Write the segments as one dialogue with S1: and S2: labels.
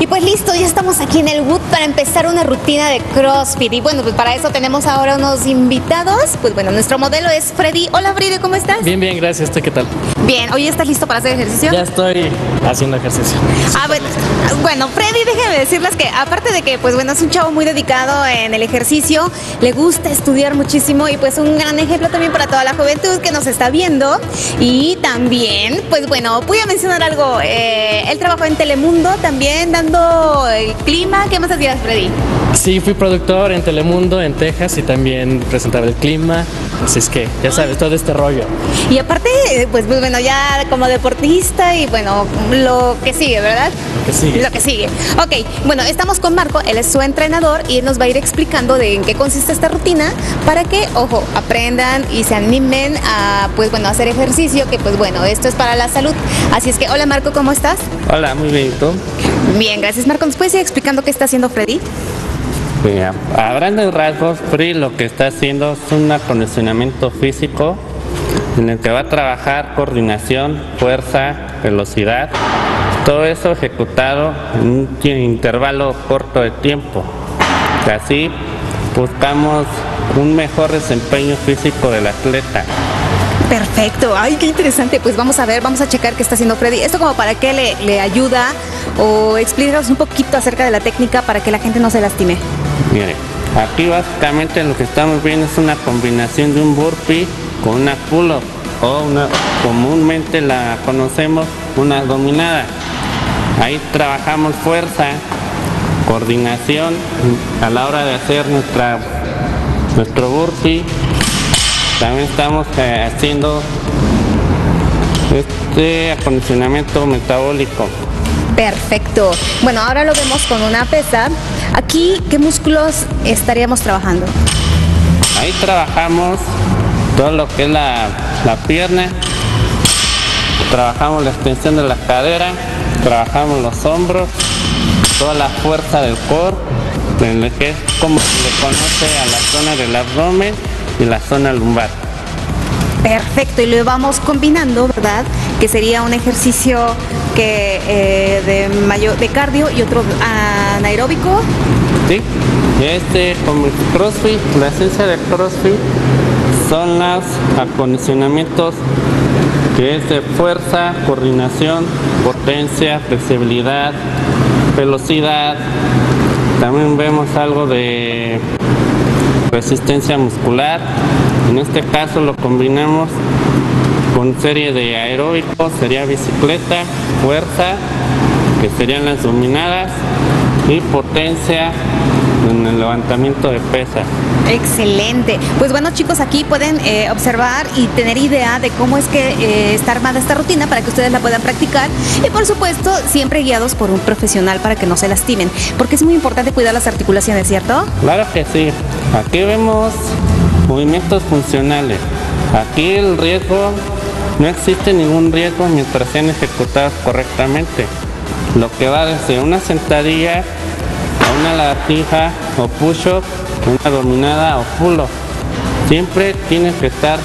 S1: Y pues listo, ya estamos aquí en el Wood para empezar una rutina de CrossFit. Y bueno, pues para eso tenemos ahora unos invitados. Pues bueno, nuestro modelo es Freddy. Hola Freddy, ¿cómo estás?
S2: Bien, bien, gracias. ¿Qué tal?
S1: Bien, ¿hoy estás listo para hacer ejercicio?
S2: Ya estoy haciendo ejercicio.
S1: Bueno, Freddy, déjenme decirles que aparte de que, pues bueno, es un chavo muy dedicado en el ejercicio, le gusta estudiar muchísimo y pues un gran ejemplo también para toda la juventud que nos está viendo. Y también, pues bueno, voy a mencionar algo. Él trabajó en Telemundo también dando el clima. ¿Qué más hacías, Freddy?
S2: Sí, fui productor en Telemundo, en Texas, y también presentaba el clima. Así es que, ya sabes, todo este rollo.
S1: Y aparte, pues bueno, ya como deportista y bueno, lo que sigue, ¿verdad?
S2: Lo que sigue.
S1: Lo que sigue. Ok, bueno, estamos con Marco, él es su entrenador y él nos va a ir explicando de en qué consiste esta rutina para que, ojo, aprendan y se animen a, pues bueno, hacer ejercicio, que pues bueno, esto es para la salud. Así es que, hola Marco, ¿cómo estás?
S2: Hola, muy bien, ¿y tú?
S1: Bien, gracias Marco. ¿Nos puedes ir explicando qué está haciendo Freddy?
S3: Mira, a grandes rasgos, Freddy lo que está haciendo es un acondicionamiento físico en el que va a trabajar coordinación, fuerza, velocidad, todo eso ejecutado en un intervalo corto de tiempo. Así buscamos un mejor desempeño físico del atleta.
S1: Perfecto, ay, qué interesante. Pues vamos a ver, vamos a checar qué está haciendo Freddy. Esto como para qué le ayuda, o explícanos un poquito acerca de la técnica para que la gente no se lastime.
S3: Mire, aquí básicamente lo que estamos viendo es una combinación de un burpee con una pull-up, o comúnmente la conocemos, una dominada. Ahí trabajamos fuerza, coordinación a la hora de hacer nuestro burpee. También estamos haciendo este acondicionamiento metabólico.
S1: Perfecto. Bueno, ahora lo vemos con una pesa. Aquí, ¿qué músculos estaríamos trabajando?
S3: Ahí trabajamos todo lo que es la pierna, trabajamos la extensión de la cadera, trabajamos los hombros, toda la fuerza del core, en lo que es como se le conoce a la zona del abdomen y la zona lumbar.
S1: Perfecto, y lo vamos combinando, ¿verdad? Que sería un ejercicio que de cardio y otro anaeróbico.
S3: Sí, como el CrossFit, la esencia del CrossFit son los acondicionamientos que es de fuerza, coordinación, potencia, flexibilidad, velocidad. También vemos algo de resistencia muscular. En este caso lo combinamos con serie de aeróbicos, sería bicicleta, fuerza, que serían las dominadas, y potencia en el levantamiento de pesas.
S1: Excelente. Pues bueno, chicos, aquí pueden observar y tener idea de cómo es que está armada esta rutina para que ustedes la puedan practicar, y por supuesto siempre guiados por un profesional para que no se lastimen, porque es muy importante cuidar las articulaciones, ¿cierto?
S3: Claro que sí. Aquí vemos movimientos funcionales. Aquí el riesgo, no existe ningún riesgo mientras sean ejecutados correctamente. Lo que va desde una sentadilla a una lagartija o push-up, una dominada o pull-up. Siempre tienes que estar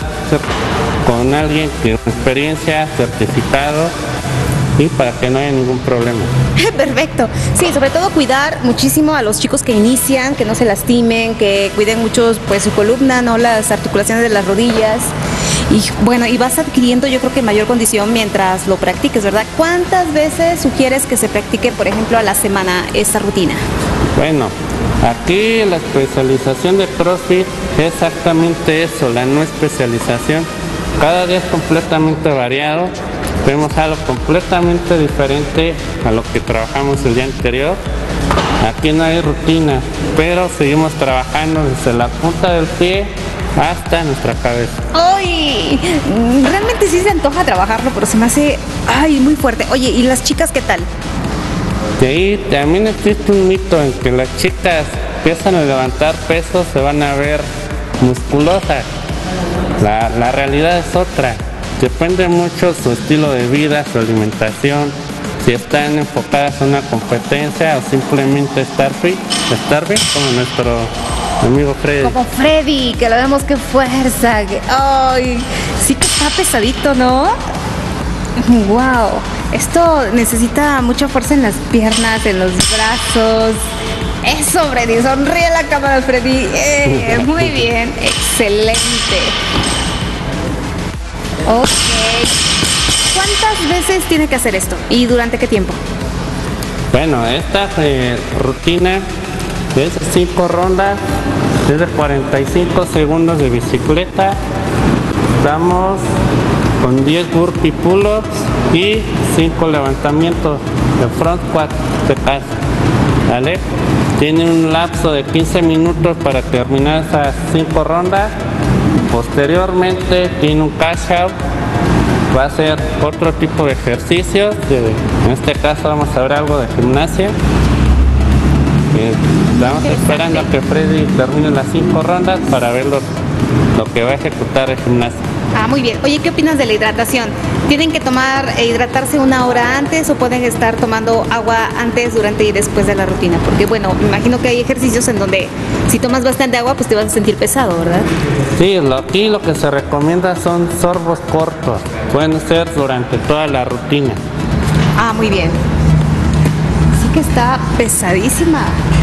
S3: con alguien que con experiencia, certificado, y para que no haya ningún problema.
S1: Perfecto. Sí, sobre todo cuidar muchísimo a los chicos que inician, que no se lastimen, que cuiden mucho pues su columna, no las articulaciones de las rodillas. Y bueno, y vas adquiriendo, yo creo que mayor condición mientras lo practiques, ¿verdad? ¿Cuántas veces sugieres que se practique, por ejemplo, a la semana esta rutina?
S3: Bueno, aquí la especialización de CrossFit es exactamente eso, la no especialización. Cada día es completamente variado. Vemos algo completamente diferente a lo que trabajamos el día anterior. Aquí no hay rutina, pero seguimos trabajando desde la punta del pie hasta nuestra cabeza.
S1: ¡Ay! Realmente sí se antoja trabajarlo, pero se me hace muy fuerte. Oye, ¿y las chicas qué tal?
S3: De ahí también existe un mito en que las chicas empiezan a levantar pesos, se van a ver musculosas. La realidad es otra. Depende mucho su estilo de vida, su alimentación, si están enfocadas en una competencia o simplemente estar bien, como nuestro amigo Freddy.
S1: Como Freddy, que lo vemos, qué fuerza. Ay, sí que está pesadito, ¿no? Wow. Esto necesita mucha fuerza en las piernas, en los brazos. Eso, Freddy, sonríe a la cámara, Freddy. Muy bien, excelente. Ok. ¿Cuántas veces tiene que hacer esto? ¿Y durante qué tiempo?
S3: Bueno, esta rutina es 5 rondas, es de 45 segundos de bicicleta. Estamos con 10 burpee pull-ups y 5 levantamientos de front squat de casa, ¿vale? Tiene un lapso de 15 minutos para terminar esas 5 rondas. Posteriormente tiene un cash out. Va a ser otro tipo de ejercicio. En este caso vamos a ver algo de gimnasia. Estamos esperando a que Freddy termine las 5 rondas para ver lo que va a ejecutar el gimnasio.
S1: Muy bien. Oye, ¿qué opinas de la hidratación? ¿Tienen que tomar e hidratarse una hora antes o pueden estar tomando agua antes, durante y después de la rutina? Porque bueno, me imagino que hay ejercicios en donde si tomas bastante agua, pues te vas a sentir pesado, ¿verdad?
S3: Sí, aquí lo que se recomienda son sorbos cortos. Pueden ser durante toda la rutina.
S1: Muy bien. Sí que está pesadísima.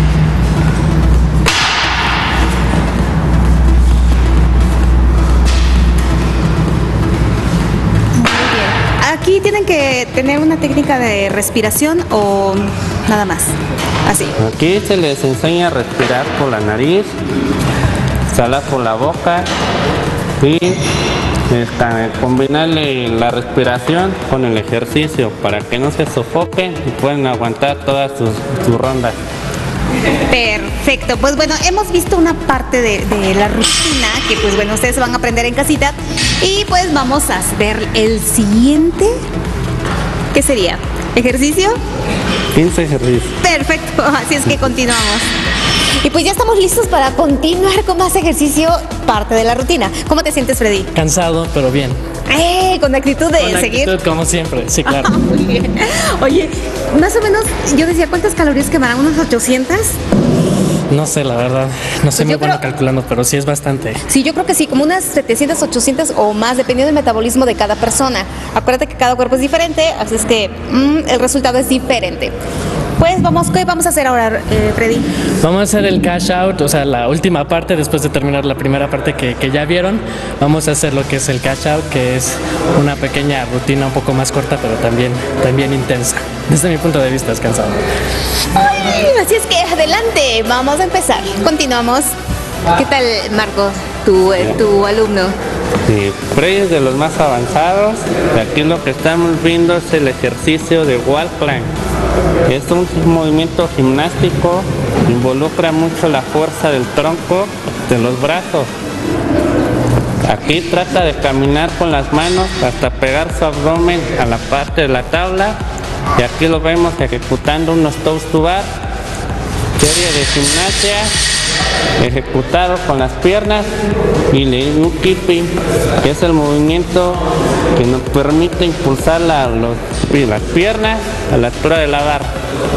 S1: ¿Aquí tienen que tener una técnica de respiración o nada más? Así.
S3: Aquí se les enseña a respirar por la nariz, exhalar por la boca y combinarle la respiración con el ejercicio para que no se sofoquen y puedan aguantar todas sus rondas.
S1: Perfecto, pues bueno, hemos visto una parte de la rutina que pues bueno, ustedes van a aprender en casita y pues vamos a ver el siguiente. ¿Qué sería? ¿Ejercicio?
S3: 15 ejercicios.
S1: Perfecto, así es que continuamos. Y pues ya estamos listos para continuar con más ejercicio, parte de la rutina. ¿Cómo te sientes, Freddy?
S2: Cansado, pero bien.
S1: Con actitud de
S2: Con
S1: seguir.
S2: actitud, como siempre, sí, claro.
S1: Muy bien. Oye, más o menos, yo decía, ¿cuántas calorías quemarán? ¿Unas 800?
S2: No sé, la verdad. No soy
S1: Pues
S2: muy
S1: yo
S2: bueno
S1: creo-
S2: calculando, pero sí es bastante.
S1: Sí, yo creo que sí, como unas 700, 800 o más, dependiendo del metabolismo de cada persona. Acuérdate que cada cuerpo es diferente, así es que el resultado es diferente. Pues vamos, ¿qué vamos a hacer ahora, Freddy?
S2: Vamos a hacer el cash out, o sea, la última parte, después de terminar la primera parte que ya vieron. Vamos a hacer lo que es el cash out, que es una pequeña rutina un poco más corta, pero también intensa. Desde mi punto de vista es cansado.
S1: Así es que adelante, vamos a empezar. Continuamos. ¿Qué tal, Marco, tu alumno?
S3: Sí, Freddy es de los más avanzados. Aquí lo que estamos viendo es el ejercicio de wall plank. Es un movimiento gimnástico, involucra mucho la fuerza del tronco de los brazos. Aquí trata de caminar con las manos hasta pegar su abdomen a la parte de la tabla. Y aquí lo vemos ejecutando unos toes to bar, serie de gimnasia, ejecutado con las piernas y un keeping, que es el movimiento que nos permite impulsar las piernas a la altura de la barra.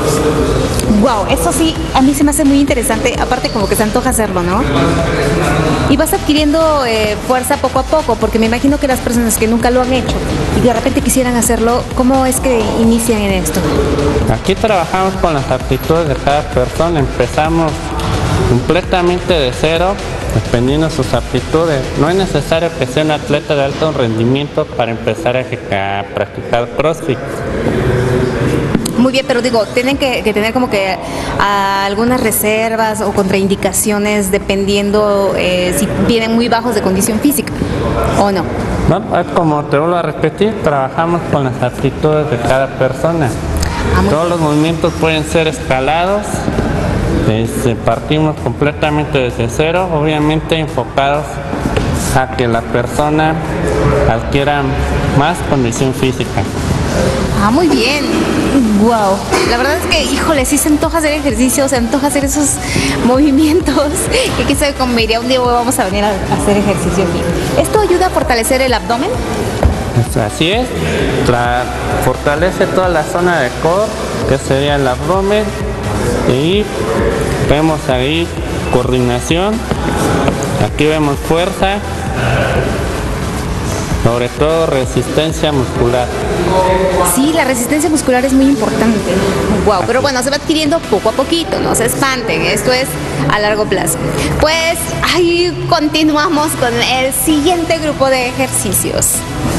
S1: Wow, eso sí, a mí se me hace muy interesante. Aparte, como que se antoja hacerlo, ¿no? Y vas adquiriendo fuerza poco a poco, porque me imagino que las personas que nunca lo han hecho y de repente quisieran hacerlo, ¿cómo es que inician en esto?
S3: Aquí trabajamos con las aptitudes de cada persona. Empezamos completamente de cero, dependiendo de sus aptitudes. No es necesario que sea un atleta de alto rendimiento para empezar a practicar CrossFit.
S1: Muy bien, pero digo, tienen que tener como que algunas reservas o contraindicaciones dependiendo si vienen muy bajos de condición física o no.
S3: No, como te vuelvo a repetir, trabajamos con las aptitudes de cada persona. Todos los movimientos pueden ser escalados. Partimos completamente desde cero, obviamente enfocados a que la persona adquiera más condición física.
S1: Muy bien. Wow. La verdad es que, híjole, sí se antoja hacer ejercicio, se antoja hacer esos movimientos. Y quién sabe cómo me iría. Un día vamos a venir a hacer ejercicio aquí. ¿Esto ayuda a fortalecer el abdomen?
S3: Así es, fortalece toda la zona de core, que sería el abdomen, y vemos ahí coordinación, aquí vemos fuerza, sobre todo resistencia muscular.
S1: Sí, la resistencia muscular es muy importante. Wow, pero bueno, se va adquiriendo poco a poquito, no se espanten, esto es a largo plazo. Pues ahí continuamos con el siguiente grupo de ejercicios.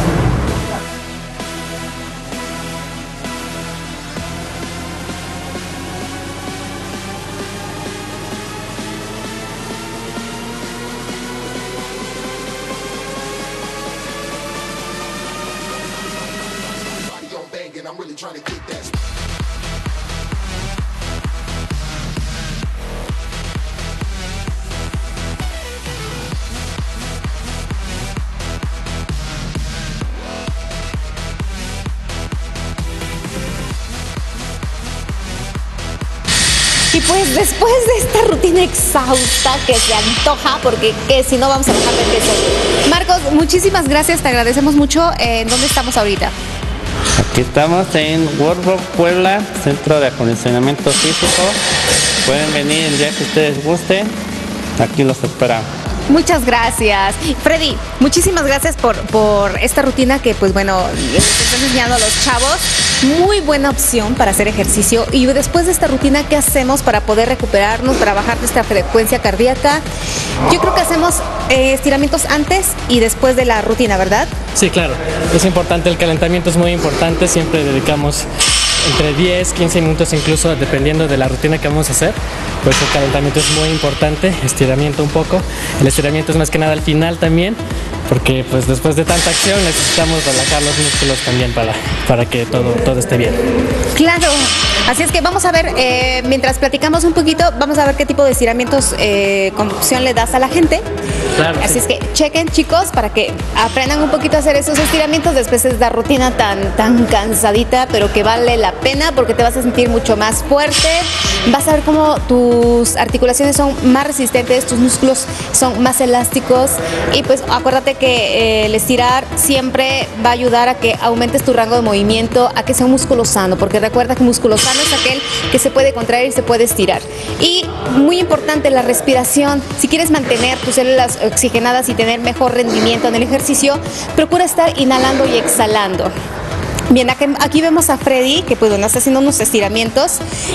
S1: Y pues después de esta rutina exhausta que se antoja, porque si no vamos a bajar de peso. Marcos, muchísimas gracias, te agradecemos mucho. ¿Dónde estamos ahorita?
S3: Aquí estamos en World Puebla, Centro de Acondicionamiento Físico. Pueden venir el día que ustedes gusten, aquí los esperamos.
S1: Muchas gracias. Freddy, muchísimas gracias por esta rutina que, pues bueno, les están enseñando a los chavos. Muy buena opción para hacer ejercicio. Y después de esta rutina, ¿qué hacemos para poder recuperarnos, para bajar nuestra frecuencia cardíaca? Yo creo que hacemos estiramientos antes y después de la rutina, ¿verdad?
S2: Sí, claro. Es importante, el calentamiento es muy importante. Siempre dedicamos entre 10, 15 minutos incluso, dependiendo de la rutina que vamos a hacer. Pues el calentamiento es muy importante, estiramiento un poco. El estiramiento es más que nada al final también, porque pues después de tanta acción necesitamos relajar los músculos también para que todo esté bien.
S1: Claro, así es que vamos a ver, mientras platicamos un poquito, vamos a ver qué tipo de estiramientos con opción le das a la gente.
S2: Claro,
S1: así
S2: sí.
S1: es que chequen, chicos, para que aprendan un poquito a hacer esos estiramientos después de esta rutina tan cansadita, pero que vale la pena porque te vas a sentir mucho más fuerte. Vas a ver cómo tus articulaciones son más resistentes, tus músculos son más elásticos y pues acuérdate que el estirar siempre va a ayudar a que aumentes tu rango de movimiento, a que sea un músculo sano, porque recuerda que un músculo sano es aquel que se puede contraer y se puede estirar. Y muy importante, la respiración. Si quieres mantener tus células oxigenadas y tener mejor rendimiento en el ejercicio, procura estar inhalando y exhalando. Bien, aquí vemos a Freddy, que pues bueno, está haciendo unos estiramientos.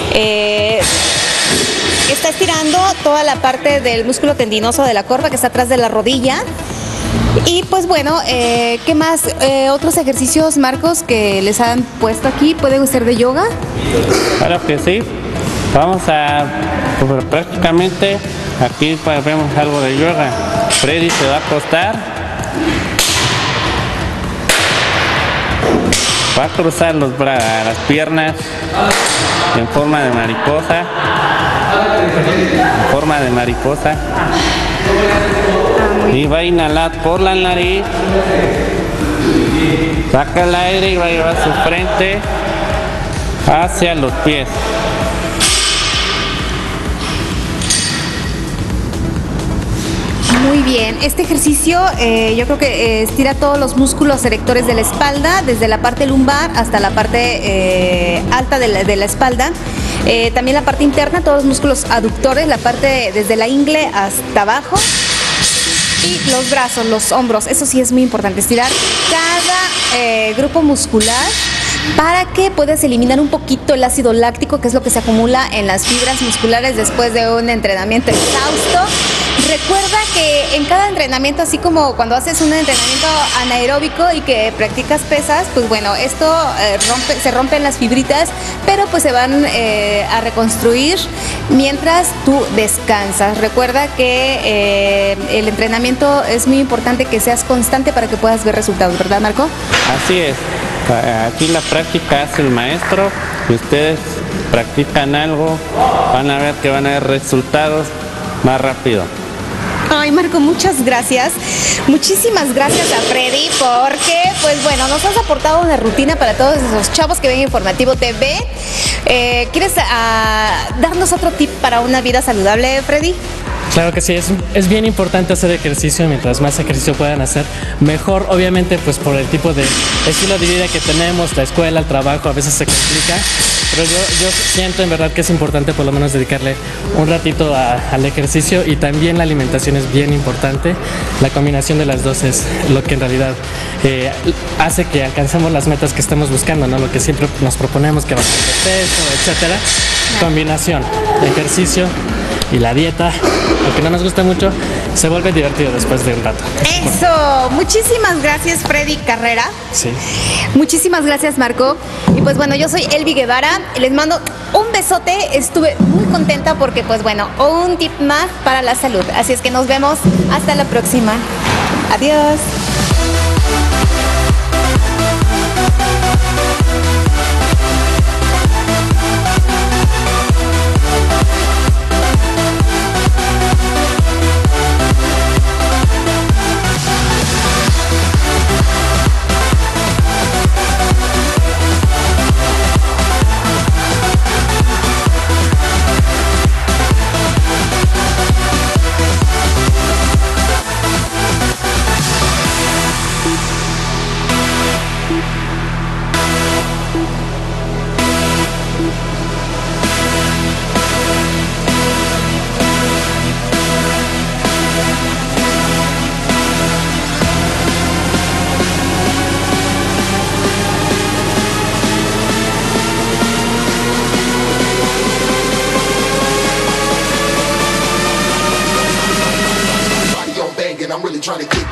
S1: Está estirando toda la parte del músculo tendinoso de la corva que está atrás de la rodilla. Y pues bueno, ¿qué más? ¿Otros ejercicios, Marcos, que les han puesto aquí? ¿Pueden ser de yoga?
S3: Claro que sí. Vamos a, pues, prácticamente, aquí vemos algo de yoga. Freddy se va a acostar. Va a cruzar las piernas en forma de mariposa. En forma de mariposa. Y va a inhalar por la nariz. Saca el aire y va a llevar su frente hacia los pies.
S1: Muy bien, este ejercicio yo creo que estira todos los músculos erectores de la espalda, desde la parte lumbar hasta la parte alta de la espalda. También la parte interna, todos los músculos aductores, la parte desde la ingle hasta abajo. Y los brazos, los hombros, eso sí es muy importante, estirar cada grupo muscular para que puedas eliminar un poquito el ácido láctico, que es lo que se acumula en las fibras musculares después de un entrenamiento exhausto. Recuerda que en cada entrenamiento, así como cuando haces un entrenamiento anaeróbico y que practicas pesas, pues bueno, esto se rompen las fibritas, pero pues se van a reconstruir mientras tú descansas. Recuerda que el entrenamiento es muy importante que seas constante para que puedas ver resultados, ¿verdad, Marco?
S3: Así es. Aquí la práctica hace el maestro. Si ustedes practican algo, van a ver que van a ver resultados más rápido.
S1: Ay, Marco, muchas gracias. Muchísimas gracias a Freddy porque, pues bueno, nos has aportado una rutina para todos esos chavos que ven Informativo TV. ¿Quieres darnos otro tip para una vida saludable, Freddy?
S2: Claro que sí, es bien importante hacer ejercicio. Mientras más ejercicio puedan hacer, mejor. Obviamente, pues por el tipo de estilo de vida que tenemos, la escuela, el trabajo, a veces se complica. Pero yo siento en verdad que es importante por lo menos dedicarle un ratito al ejercicio, y también la alimentación es bien importante. La combinación de las dos es lo que en realidad hace que alcancemos las metas que estamos buscando, ¿no? Lo que siempre nos proponemos, que bajar de peso, etcétera. Combinación, ejercicio y la dieta, aunque no nos gusta mucho, se vuelve divertido después de un rato.
S1: Eso, muchísimas gracias Freddy Carrera.
S2: Sí.
S1: Muchísimas gracias Marco. Y pues bueno, yo soy Elvi Guevara, les mando un besote, estuve muy contenta porque pues bueno, un tip más para la salud. Así es que nos vemos hasta la próxima. Adiós.
S4: I'm really trying to get